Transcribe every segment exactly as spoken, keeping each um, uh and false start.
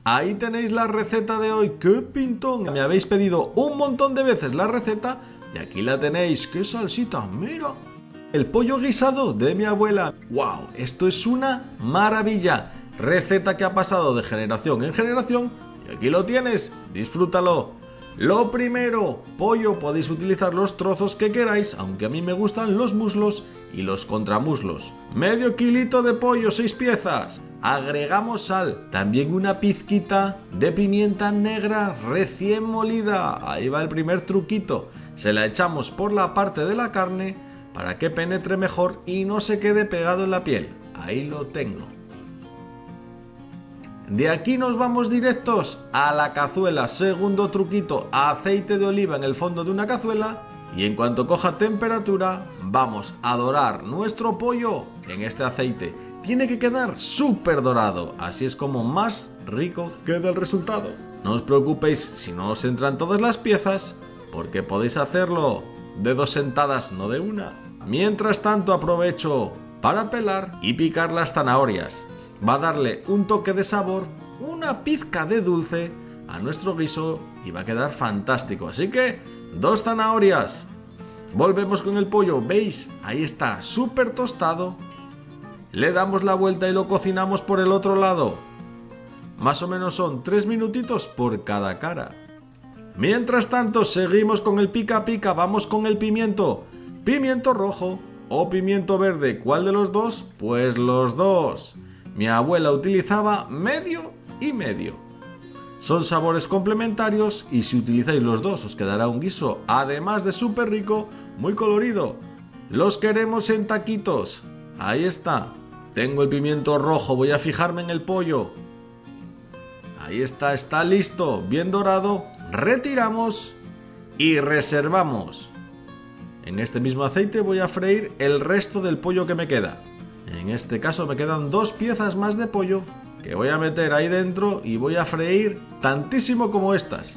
Ahí tenéis la receta de hoy. ¡Qué pintón! Me habéis pedido un montón de veces la receta y aquí la tenéis. ¡Qué salsita! ¡Mira! El pollo guisado de mi abuela. ¡Wow! Esto es una maravilla. Receta que ha pasado de generación en generación y aquí lo tienes. Disfrútalo. Lo primero, pollo, podéis utilizar los trozos que queráis, aunque a mí me gustan los muslos y los contramuslos. Medio kilito de pollo, seis piezas. Agregamos sal, también una pizquita de pimienta negra recién molida. Ahí va el primer truquito. Se la echamos por la parte de la carne para que penetre mejor y no se quede pegado en la piel. Ahí lo tengo. De aquí nos vamos directos a la cazuela. Segundo truquito, aceite de oliva en el fondo de una cazuela y en cuanto coja temperatura vamos a dorar nuestro pollo en este aceite. Tiene que quedar súper dorado, así es como más rico queda el resultado. No os preocupéis si no os entran todas las piezas, porque podéis hacerlo de dos sentadas, no de una. Mientras tanto aprovecho para pelar y picar las zanahorias. Va a darle un toque de sabor, una pizca de dulce a nuestro guiso y va a quedar fantástico. Así que, dos zanahorias. Volvemos con el pollo, ¿veis? Ahí está, súper tostado. Le damos la vuelta y lo cocinamos por el otro lado. Más o menos son tres minutitos por cada cara. Mientras tanto, seguimos con el pica pica, vamos con el pimiento. Pimiento rojo o pimiento verde, ¿cuál de los dos? Pues los dos. Mi abuela utilizaba medio y medio. Son sabores complementarios y si utilizáis los dos os quedará un guiso, además de súper rico, muy colorido. Los queremos en taquitos. Ahí está. Tengo el pimiento rojo, voy a fijarme en el pollo. Ahí está, está listo, bien dorado. Retiramos y reservamos. En este mismo aceite voy a freír el resto del pollo que me queda. En este caso me quedan dos piezas más de pollo que voy a meter ahí dentro y voy a freír tantísimo como estas.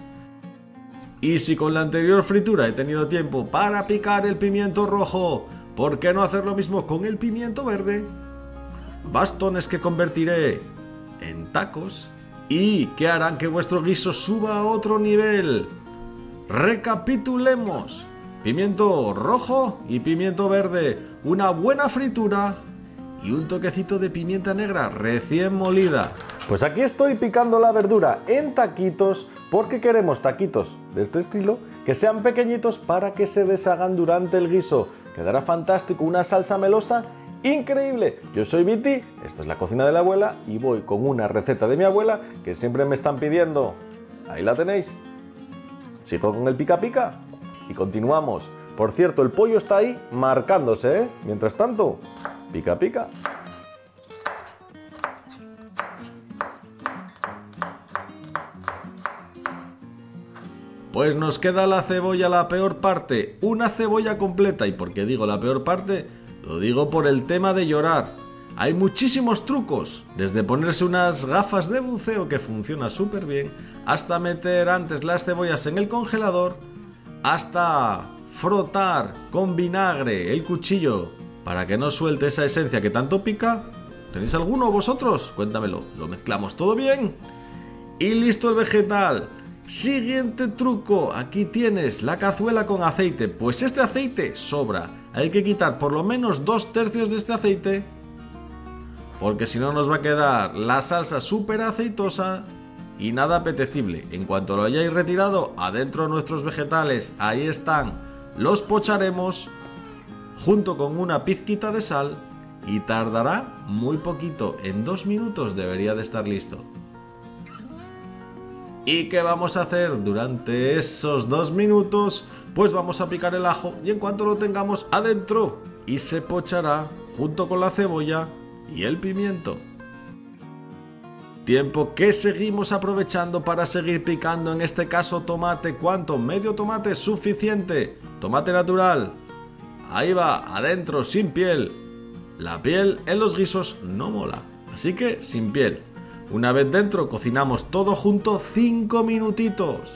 Y si con la anterior fritura he tenido tiempo para picar el pimiento rojo, ¿por qué no hacer lo mismo con el pimiento verde? Bastones que convertiré en tacos y que harán que vuestro guiso suba a otro nivel. Recapitulemos. Pimiento rojo y pimiento verde, una buena fritura y un toquecito de pimienta negra recién molida. Pues aquí estoy picando la verdura en taquitos porque queremos taquitos de este estilo que sean pequeñitos para que se deshagan durante el guiso. Quedará fantástico, una salsa melosa increíble. Yo soy Viti, esto es la cocina de la abuela y voy con una receta de mi abuela que siempre me están pidiendo. Ahí la tenéis. Sigo con el pica pica y continuamos. Por cierto, el pollo está ahí marcándose, ¿eh? Mientras tanto, pica pica. Pues nos queda la cebolla, la peor parte. Una cebolla completa. ¿Y por qué digo la peor parte? Lo digo por el tema de llorar. Hay muchísimos trucos, desde ponerse unas gafas de buceo que funciona súper bien, hasta meter antes las cebollas en el congelador, hasta frotar con vinagre el cuchillo para que no suelte esa esencia que tanto pica. ¿Tenéis alguno vosotros? Cuéntamelo. Lo mezclamos todo bien y listo el vegetal. Siguiente truco, aquí tienes la cazuela con aceite. Pues este aceite sobra, hay que quitar por lo menos dos tercios de este aceite porque si no nos va a quedar la salsa súper aceitosa y nada apetecible. En cuanto lo hayáis retirado, adentro nuestros vegetales, ahí están, los pocharemos junto con una pizquita de sal y tardará muy poquito, en dos minutos debería de estar listo. ¿Y qué vamos a hacer durante esos dos minutos? Pues vamos a picar el ajo y en cuanto lo tengamos adentro y se pochará junto con la cebolla y el pimiento. Tiempo que seguimos aprovechando para seguir picando, en este caso tomate. ¿Cuánto? Medio tomate es suficiente. Tomate natural. Ahí va, adentro, sin piel. La piel en los guisos no mola, así que sin piel. Una vez dentro cocinamos todo junto cinco minutitos.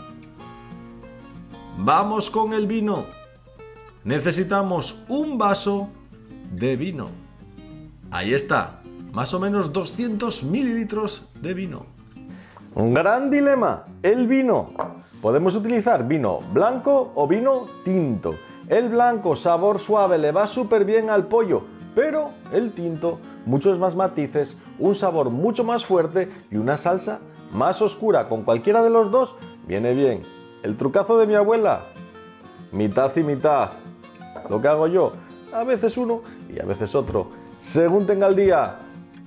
Vamos con el vino. Necesitamos un vaso de vino. Ahí está, más o menos doscientos mililitros de vino. Un gran dilema, el vino. Podemos utilizar vino blanco o vino tinto. El blanco, sabor suave, le va súper bien al pollo, pero el tinto, muchos más matices, un sabor mucho más fuerte y una salsa más oscura. Con cualquiera de los dos viene bien. El trucazo de mi abuela, mitad y mitad. Lo que hago yo, a veces uno y a veces otro, según tenga el día.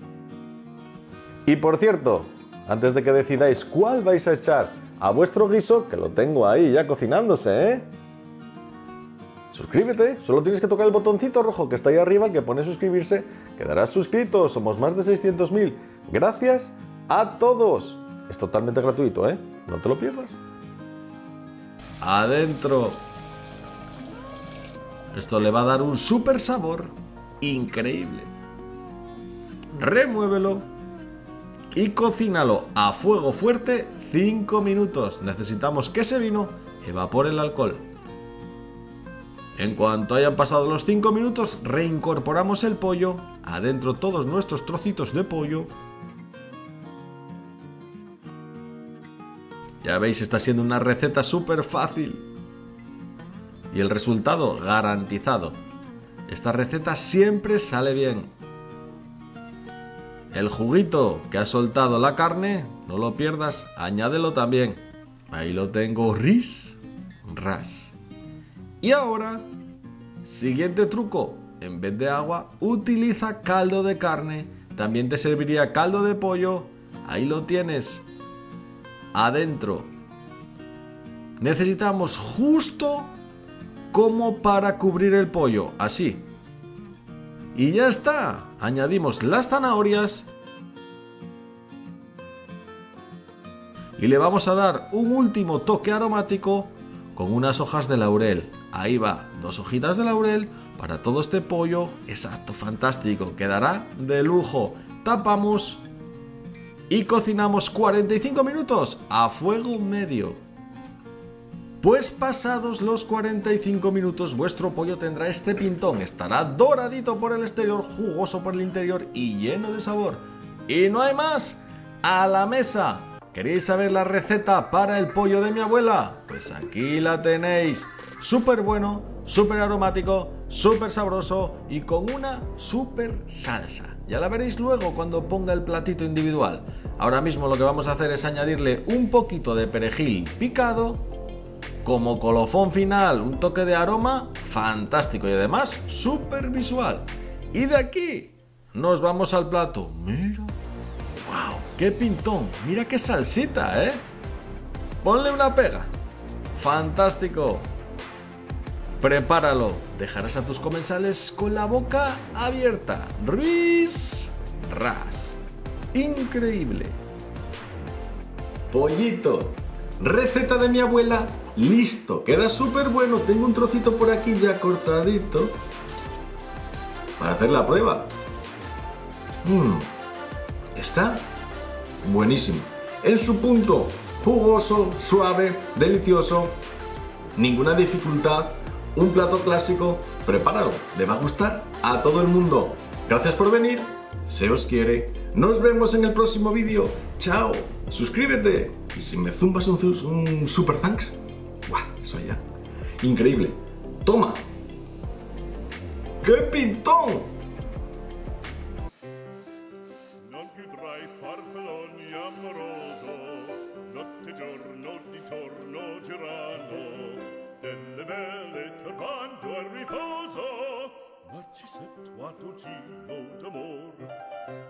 Y por cierto, antes de que decidáis cuál vais a echar a vuestro guiso, que lo tengo ahí ya cocinándose, ¿eh? Suscríbete, solo tienes que tocar el botoncito rojo que está ahí arriba que pone suscribirse, quedarás suscrito, somos más de seiscientos mil. Gracias a todos. Es totalmente gratuito, ¿eh? No te lo pierdas. Adentro. Esto le va a dar un súper sabor increíble. Remuévelo y cocínalo a fuego fuerte cinco minutos. Necesitamos que ese vino evapore el alcohol. En cuanto hayan pasado los cinco minutos, reincorporamos el pollo, adentro todos nuestros trocitos de pollo. Ya veis, está siendo una receta súper fácil. Y el resultado garantizado. Esta receta siempre sale bien. El juguito que ha soltado la carne, no lo pierdas, añádelo también. Ahí lo tengo, ris, ras. Y ahora, siguiente truco, en vez de agua, utiliza caldo de carne. También te serviría caldo de pollo. Ahí lo tienes, adentro. Necesitamos justo como para cubrir el pollo, así. Y ya está, añadimos las zanahorias. Y le vamos a dar un último toque aromático con unas hojas de laurel. Ahí va, dos hojitas de laurel para todo este pollo. Exacto, fantástico, quedará de lujo. Tapamos y cocinamos cuarenta y cinco minutos a fuego medio. Pues pasados los cuarenta y cinco minutos vuestro pollo tendrá este pintón. Estará doradito por el exterior, jugoso por el interior y lleno de sabor. Y no hay más, a la mesa. ¿Queréis saber la receta para el pollo de mi abuela? Pues aquí la tenéis. Súper bueno, súper aromático, súper sabroso y con una súper salsa. Ya la veréis luego cuando ponga el platito individual. Ahora mismo lo que vamos a hacer es añadirle un poquito de perejil picado. Como colofón final, un toque de aroma fantástico y además súper visual. Y de aquí nos vamos al plato. Mira. ¡Wow! ¡Qué pintón! ¡Mira qué salsita, eh! Ponle una pega. ¡Fantástico! Prepáralo. Dejarás a tus comensales con la boca abierta. ¡Ris! ¡Ras! ¡Increíble! Pollito. Receta de mi abuela. Listo. Queda súper bueno. Tengo un trocito por aquí ya cortadito para hacer la prueba. Mmm. Está buenísimo. En su punto, jugoso, suave, delicioso. Ninguna dificultad. Un plato clásico. Prepáralo. Le va a gustar a todo el mundo. Gracias por venir. Se os quiere. Nos vemos en el próximo vídeo. Chao. Suscríbete. Y si me zumbas un, un super thanks. ¡Guau! Eso ya. Increíble. Toma. ¡Qué pintón! Farfalloni amoroso, notte giorno di torno girano, delle belle turbando al riposo, narcisetto a dolcino d'amor.